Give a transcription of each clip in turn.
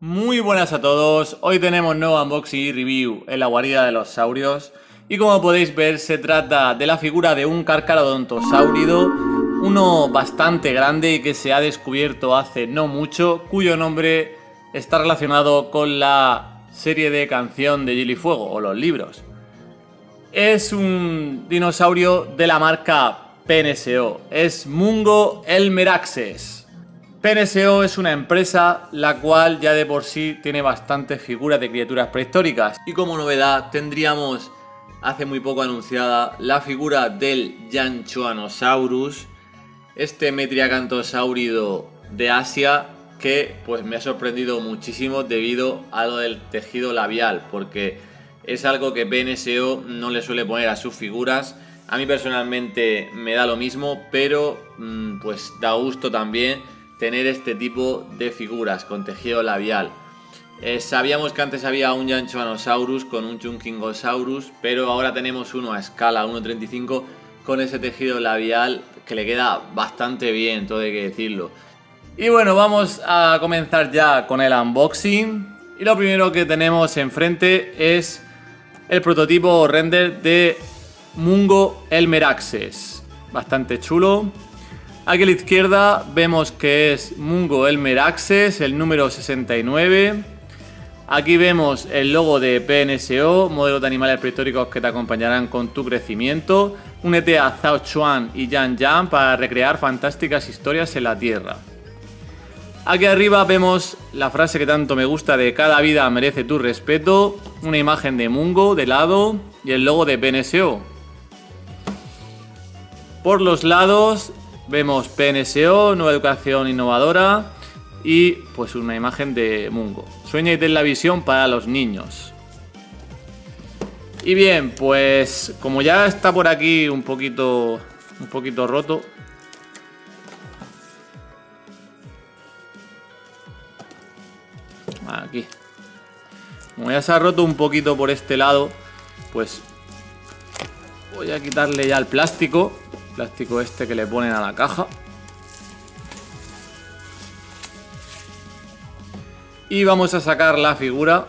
Muy buenas a todos, hoy tenemos nuevo unboxing y review en la guarida de los saurios y como podéis ver se trata de la figura de un Carcharodontosáurido, uno bastante grande y que se ha descubierto hace no mucho, cuyo nombre está relacionado con la serie de canción de Hielo y Fuego o los libros. Es un dinosaurio de la marca PNSO, es Mungo Elmeraxes. PNSO es una empresa la cual ya de por sí tiene bastantes figuras de criaturas prehistóricas. Y como novedad tendríamos hace muy poco anunciada la figura del Yanchuanosaurus, este metriacantosaurio de Asia que pues me ha sorprendido muchísimo debido a lo del tejido labial, porque es algo que PNSO no le suele poner a sus figuras. A mí personalmente me da lo mismo, pero pues da gusto también tener este tipo de figuras con tejido labial. Sabíamos que antes había un Yanchuanosaurus con un Chunkingosaurus, pero ahora tenemos uno a escala 1.35 con ese tejido labial que le queda bastante bien, todo hay que decirlo. Y bueno, vamos a comenzar ya con el unboxing. Y lo primero que tenemos enfrente es el prototipo render de Mungo Elmeraxes. Bastante chulo. Aquí a la izquierda vemos que es Mungo Elmeraxes, el número 69. Aquí vemos el logo de PNSO, modelos de animales prehistóricos que te acompañarán con tu crecimiento. Únete a Zhao Chuan y Yan Yan para recrear fantásticas historias en la Tierra. Aquí arriba vemos la frase que tanto me gusta de cada vida merece tu respeto, una imagen de Mungo de lado y el logo de PNSO. Por los lados vemos PNSO, nueva educación innovadora y pues una imagen de Mungo. Sueña y ten la visión para los niños. Y bien, pues como ya está por aquí un poquito roto. Aquí. Como ya se ha roto un poquito por este lado, pues voy a quitarle ya el plástico. Plástico este que le ponen a la caja. Y vamos a sacar la figura.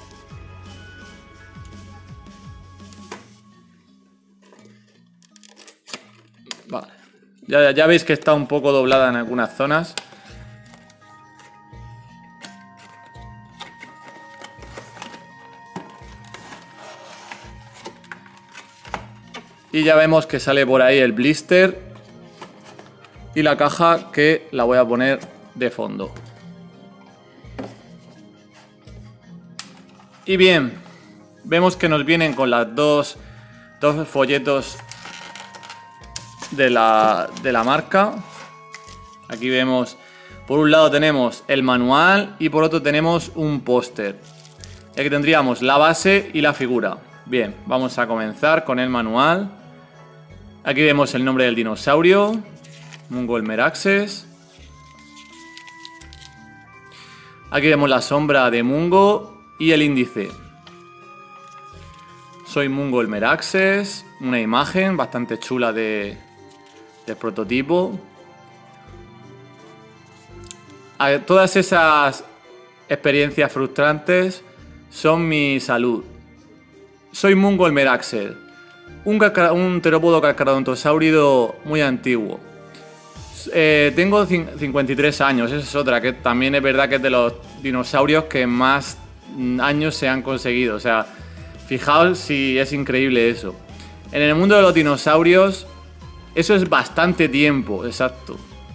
Vale. Ya veis que está un poco doblada en algunas zonas. Y ya vemos que sale por ahí el blister y la caja, que la voy a poner de fondo. Y bien, vemos que nos vienen con las dos folletos de la marca. Aquí vemos, por un lado tenemos el manual y por otro tenemos un póster. Y aquí tendríamos la base y la figura. Bien, vamos a comenzar con el manual. Aquí vemos el nombre del dinosaurio, Mungo Elmeraxes. Aquí vemos la sombra de Mungo y el índice. Soy Mungo Elmeraxes, una imagen bastante chula del prototipo. Todas esas experiencias frustrantes son mi salud. Soy Mungo Elmeraxes. Un terópodo carcharodontosáurido muy antiguo. Tengo 53 años, esa es otra, que también es verdad que es de los dinosaurios que más años se han conseguido. O sea, fijaos si es increíble eso. En el mundo de los dinosaurios, eso es bastante tiempo, exacto.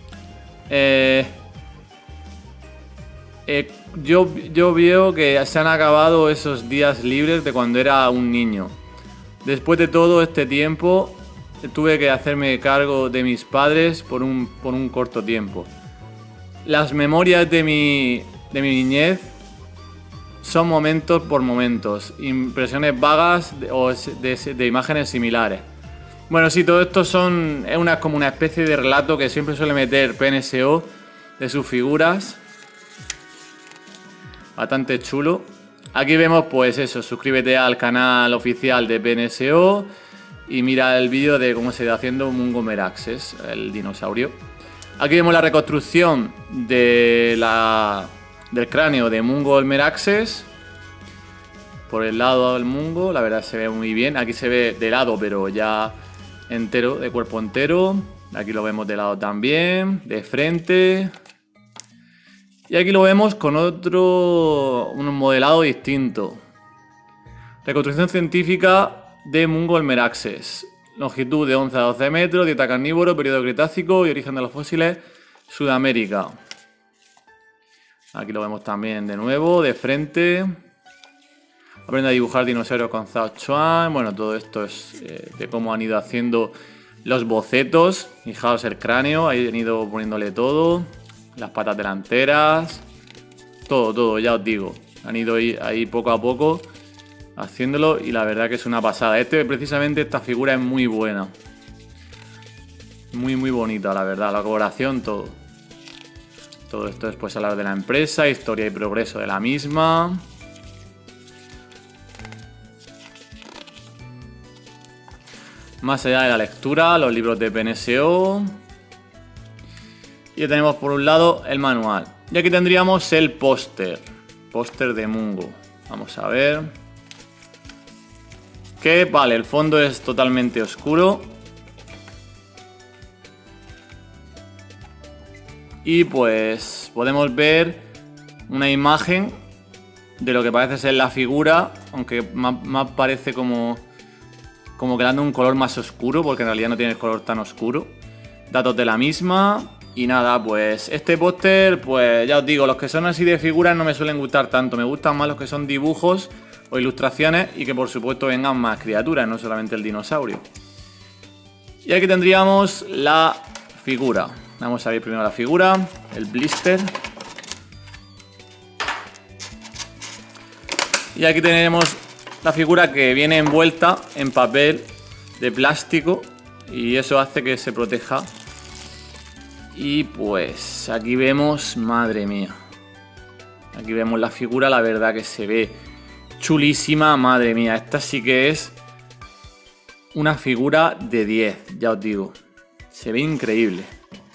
Yo veo que se han acabado esos días libres de cuando era un niño. Después de todo este tiempo, tuve que hacerme cargo de mis padres por un corto tiempo. Las memorias de mi niñez son momentos por momentos, impresiones vagas de imágenes similares. Bueno, sí, todo esto es como una especie de relato que siempre suele meter PNSO de sus figuras. Bastante chulo. Aquí vemos pues eso, suscríbete al canal oficial de PNSO y mira el vídeo de cómo se está haciendo Mungo Elmeraxes, el dinosaurio. Aquí vemos la reconstrucción de del cráneo de Mungo el Meraxes. Por el lado del Mungo, la verdad se ve muy bien. Aquí se ve de lado, pero ya entero, de cuerpo entero. Aquí lo vemos de lado también, de frente. Y aquí lo vemos con un modelado distinto. Reconstrucción científica de Mungo el Meraxes. Longitud de 11 a 12 metros, dieta carnívoro, periodo Cretácico y origen de los fósiles, Sudamérica. Aquí lo vemos también de nuevo, de frente. Aprende a dibujar dinosaurios con Zhao Chuan. Bueno, todo esto es de cómo han ido haciendo los bocetos. Fijaos el cráneo, ahí han ido poniéndole todo. Las patas delanteras. Todo, ya os digo. Han ido ahí poco a poco haciéndolo y la verdad que es una pasada. Precisamente esta figura es muy buena. Muy bonita, la verdad. La coloración, todo. Todo esto después hablar de la empresa, historia y progreso de la misma. Más allá de la lectura, los libros de PNSO. Y ya tenemos por un lado el manual. Y aquí tendríamos el póster. Póster de Mungo. Vamos a ver. Que vale, el fondo es totalmente oscuro. Y pues podemos ver una imagen de lo que parece ser la figura. Aunque más parece como que le dan un color más oscuro, porque en realidad no tiene el color tan oscuro. Datos de la misma. Y nada, pues este póster, pues ya os digo, los que son así de figuras no me suelen gustar tanto. Me gustan más los que son dibujos o ilustraciones y que por supuesto vengan más criaturas, no solamente el dinosaurio. Y aquí tendríamos la figura. Vamos a ver primero la figura, el blister. Y aquí tenemos la figura que viene envuelta en papel de plástico y eso hace que se proteja. Y pues aquí vemos, madre mía. Aquí vemos la figura, la verdad que se ve chulísima, madre mía. Esta sí que es una figura de 10, ya os digo. Se ve increíble.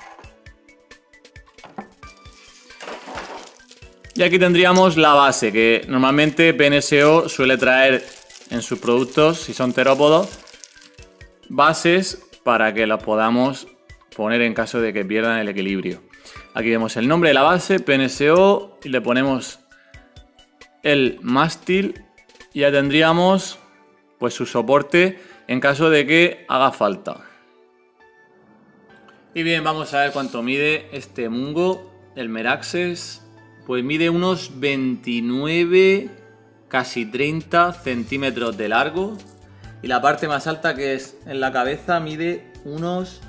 Y aquí tendríamos la base, que normalmente PNSO suele traer en sus productos, si son terópodos, bases para que las podamos poner en caso de que pierdan el equilibrio. Aquí vemos el nombre de la base, PNSO, y le ponemos el mástil y ya tendríamos pues su soporte en caso de que haga falta. Y bien, vamos a ver cuánto mide este Mungo, el Meraxes. Pues mide unos 29, casi 30 centímetros de largo. Y la parte más alta, que es en la cabeza, mide unos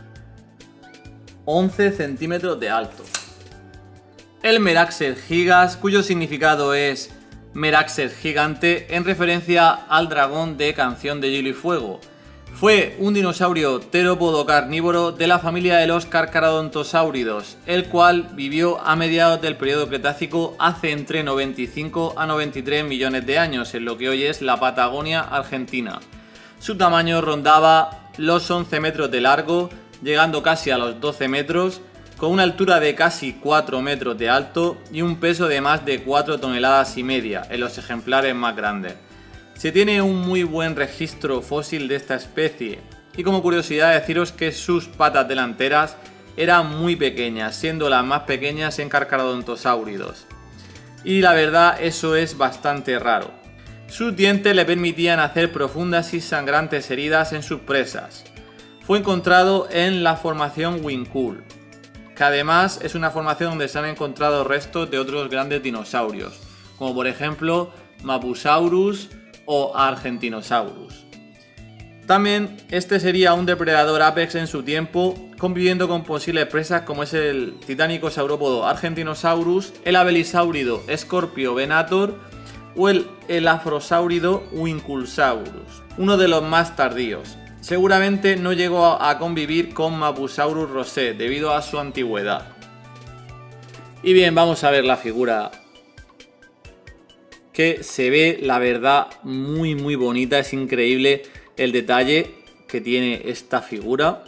11 centímetros de alto. El Meraxes Gigas, cuyo significado es Meraxes gigante, en referencia al dragón de Canción de Hielo y Fuego. Fue un dinosaurio terópodo carnívoro de la familia de los carcarodontosáuridos, el cual vivió a mediados del periodo Cretácico hace entre 95 a 93 millones de años, en lo que hoy es la Patagonia argentina. Su tamaño rondaba los 11 metros de largo, llegando casi a los 12 metros, con una altura de casi 4 metros de alto y un peso de más de 4 toneladas y media en los ejemplares más grandes. Se tiene un muy buen registro fósil de esta especie y como curiosidad deciros que sus patas delanteras eran muy pequeñas, siendo las más pequeñas en carcarodontosáuridos. Y la verdad eso es bastante raro. Sus dientes le permitían hacer profundas y sangrantes heridas en sus presas. Fue encontrado en la formación Winkul, que además es una formación donde se han encontrado restos de otros grandes dinosaurios, como por ejemplo Mapusaurus o Argentinosaurus. También este sería un depredador apex en su tiempo, conviviendo con posibles presas como es el titánico saurópodo Argentinosaurus, el abelisáurido Scorpio venator o el afrosáurido Winkulsaurus, uno de los más tardíos. Seguramente no llegó a convivir con Mapusaurus rosé debido a su antigüedad. Y bien, vamos a ver la figura, que se ve la verdad muy bonita. Es increíble el detalle que tiene esta figura.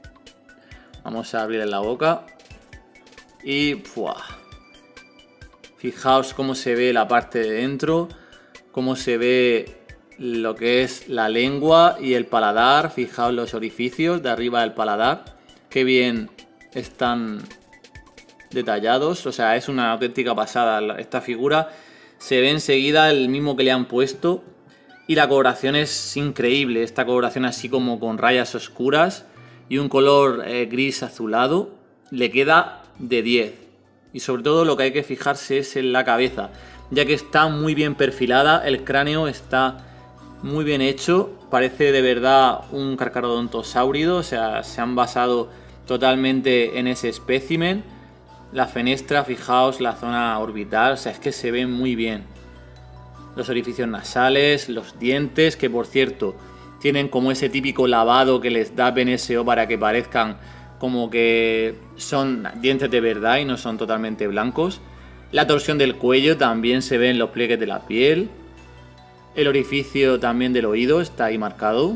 Vamos a abrirle la boca y ¡fua! Fijaos cómo se ve la parte de dentro, cómo se ve lo que es la lengua y el paladar. Fijaos los orificios de arriba del paladar, qué bien están detallados. O sea, es una auténtica pasada esta figura. Se ve enseguida el mismo que le han puesto. Y la coloración es increíble. Esta coloración así como con rayas oscuras y un color gris azulado. Le queda de 10. Y sobre todo lo que hay que fijarse es en la cabeza, ya que está muy bien perfilada. El cráneo está muy bien hecho. Parece de verdad un carcarodontosáurido. O sea, se han basado totalmente en ese espécimen. La fenestra, fijaos la zona orbital. O sea, es que se ve muy bien. Los orificios nasales, los dientes, que por cierto tienen como ese típico lavado que les da BNSO para que parezcan como que son dientes de verdad y no son totalmente blancos. La torsión del cuello también se ve en los pliegues de la piel. El orificio también del oído está ahí marcado.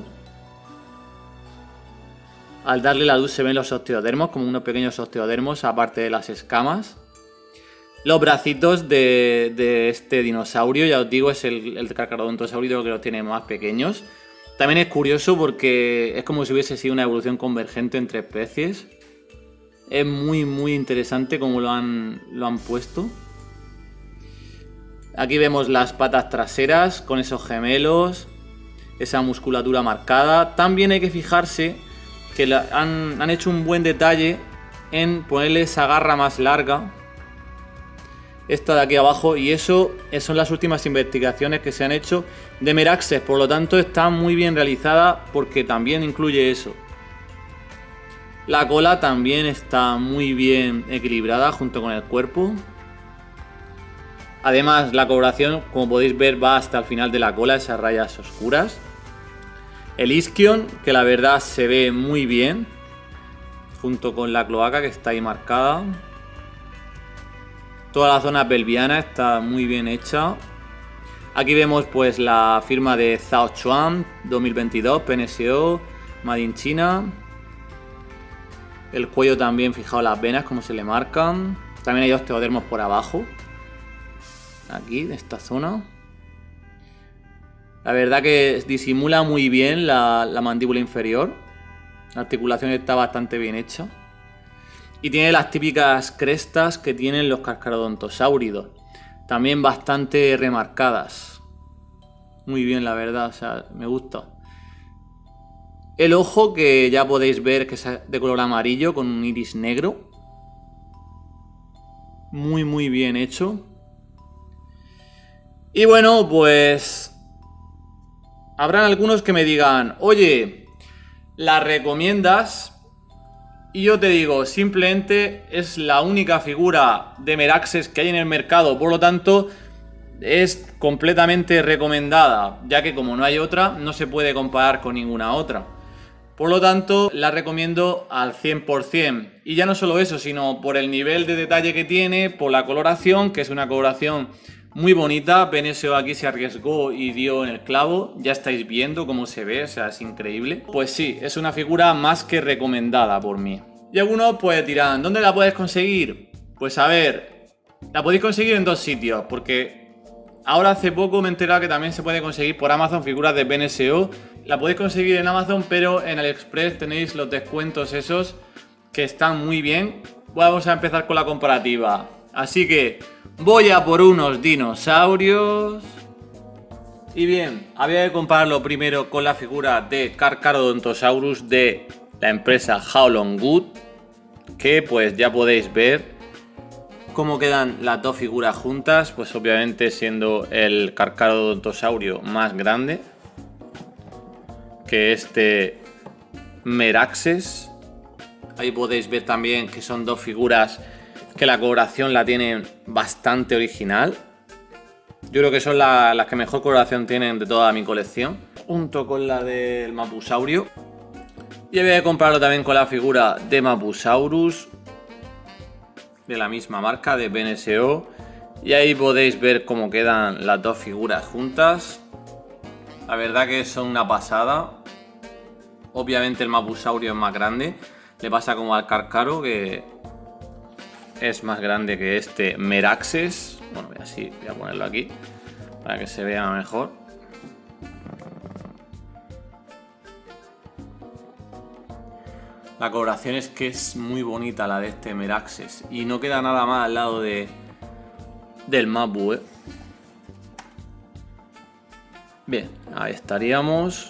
Al darle la luz se ven los osteodermos, como unos pequeños osteodermos aparte de las escamas. Los bracitos de este dinosaurio, ya os digo, es el carcarodontosáurido que los tiene más pequeños. También es curioso porque es como si hubiese sido una evolución convergente entre especies. Es muy interesante como lo han puesto. Aquí vemos las patas traseras con esos gemelos, esa musculatura marcada. También hay que fijarse que han hecho un buen detalle en ponerle esa garra más larga, esta de aquí abajo, y eso son las últimas investigaciones que se han hecho de Meraxes, por lo tanto está muy bien realizada porque también incluye eso. La cola también está muy bien equilibrada junto con el cuerpo. Además, la coloración, como podéis ver, va hasta el final de la cola, esas rayas oscuras. El isquion, que la verdad se ve muy bien, junto con la cloaca que está ahí marcada. Toda la zona pelviana está muy bien hecha. Aquí vemos pues la firma de Zhao Chuan 2022, PNSO, Made in China. El cuello también, fijaos las venas como se le marcan. También hay osteodermos por abajo. Aquí, en esta zona. La verdad que disimula muy bien la mandíbula inferior. La articulación está bastante bien hecha. Y tiene las típicas crestas que tienen los carcarodontosáuridos. También bastante remarcadas. Muy bien, la verdad, o sea, me gusta. El ojo, que ya podéis ver que es de color amarillo con un iris negro. Muy bien hecho. Y bueno, pues habrán algunos que me digan, oye, ¿la recomiendas? Y yo te digo, simplemente es la única figura de Meraxes que hay en el mercado, por lo tanto es completamente recomendada, ya que como no hay otra, no se puede comparar con ninguna otra. Por lo tanto, la recomiendo al 100%. Y ya no solo eso, sino por el nivel de detalle que tiene, por la coloración, que es una coloración muy bonita. PNSO aquí se arriesgó y dio en el clavo. Ya estáis viendo cómo se ve, o sea, es increíble. Pues sí, es una figura más que recomendada por mí. Y algunos pues dirán, ¿dónde la puedes conseguir? Pues a ver, la podéis conseguir en dos sitios, porque ahora hace poco me he enterado que también se puede conseguir por Amazon figuras de PNSO. La podéis conseguir en Amazon, pero en AliExpress tenéis los descuentos esos que están muy bien. Vamos a empezar con la comparativa. Así que voy a por unos dinosaurios. Y bien, había que compararlo primero con la figura de Carcharodontosaurus de la empresa Howlong Wood, que pues ya podéis ver cómo quedan las dos figuras juntas, pues obviamente siendo el Carcharodontosaurio más grande que este Meraxes. Ahí podéis ver también que son dos figuras que la coloración la tienen bastante original. Yo creo que son las que mejor coloración tienen de toda mi colección, junto con la del Mapusaurio. Y voy a compararlo también con la figura de Mapusaurus, de la misma marca, de PNSO. Y ahí podéis ver cómo quedan las dos figuras juntas. La verdad que son una pasada. Obviamente el Mapusaurio es más grande. Le pasa como al Carcharo, que es más grande que este Meraxes. Bueno, así voy a ponerlo aquí para que se vea mejor. La coloración es que es muy bonita la de este Meraxes y no queda nada más al lado del Mabu, Bien, ahí estaríamos.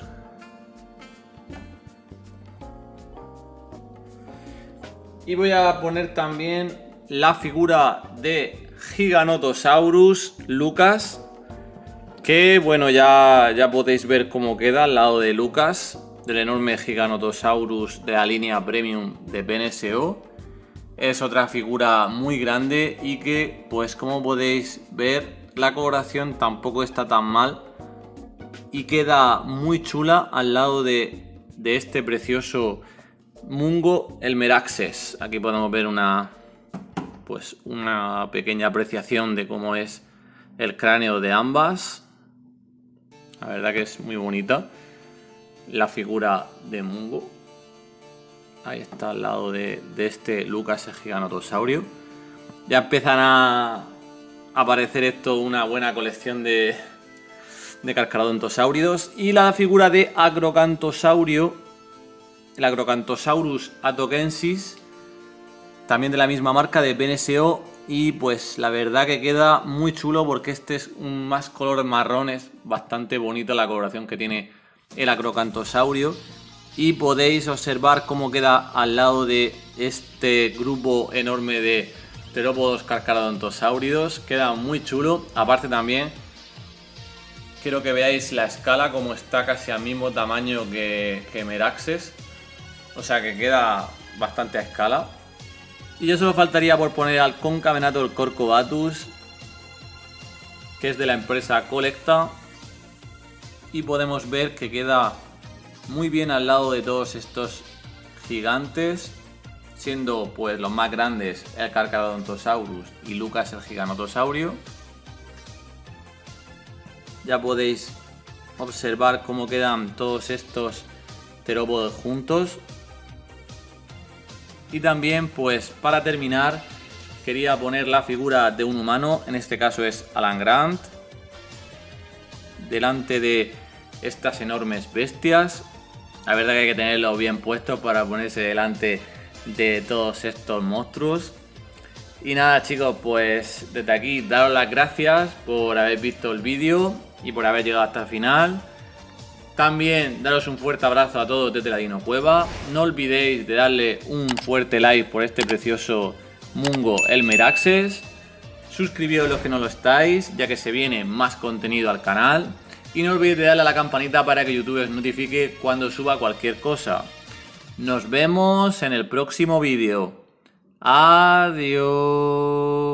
Y voy a poner también la figura de Giganotosaurus Lucas, que bueno, ya podéis ver cómo queda al lado de Lucas, del enorme Giganotosaurus de la línea Premium de BNSO. Es otra figura muy grande y que, pues como podéis ver, la coloración tampoco está tan mal y queda muy chula al lado de este precioso Mungo el Meraxes. Aquí podemos ver una pequeña apreciación de cómo es el cráneo de ambas. La verdad que es muy bonita la figura de Mungo. Ahí está al lado de este Lucas el Giganotosaurio. Ya empiezan a aparecer esto una buena colección de carcharodontosáuridos. Y la figura de Acrocantosaurio, el Acrocanthosaurus atokensis, también de la misma marca de BNSO. Y pues la verdad que queda muy chulo porque este es un más color marrón. Es bastante bonita la coloración que tiene el Acrocantosaurio. Y podéis observar cómo queda al lado de este grupo enorme de terópodos carcharodontosáuridos. Queda muy chulo. Aparte también quiero que veáis la escala, como está casi al mismo tamaño que Meraxes. O sea que queda bastante a escala. Y ya solo faltaría por poner al Concavenator Corcovatus, que es de la empresa Colecta. Y podemos ver que queda muy bien al lado de todos estos gigantes, siendo pues los más grandes el Carcharodontosaurus y Lucas el Giganotosaurio. Ya podéis observar cómo quedan todos estos terópodos juntos. Y también, pues para terminar, quería poner la figura de un humano, en este caso es Alan Grant, delante de estas enormes bestias. La verdad que hay que tenerlo bien puesto para ponerse delante de todos estos monstruos. Y nada chicos, pues desde aquí daros las gracias por haber visto el vídeo y por haber llegado hasta el final. También daros un fuerte abrazo a todos desde la Dino Cueva. No olvidéis de darle un fuerte like por este precioso Mungo el Meraxes. Suscribíos los que no lo estáis, ya que se viene más contenido al canal. Y no olvidéis de darle a la campanita para que YouTube os notifique cuando suba cualquier cosa. Nos vemos en el próximo vídeo. Adiós.